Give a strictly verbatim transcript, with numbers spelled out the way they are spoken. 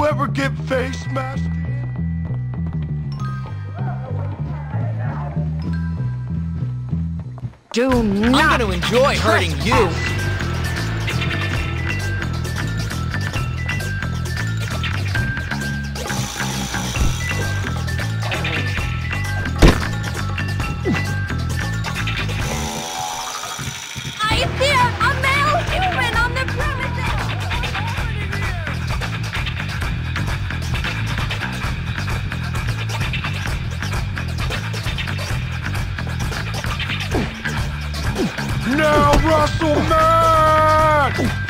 you ever get face masked? Do not. I'm gonna enjoy hurting you. I fear a male human on the premises! Now, Russell Man!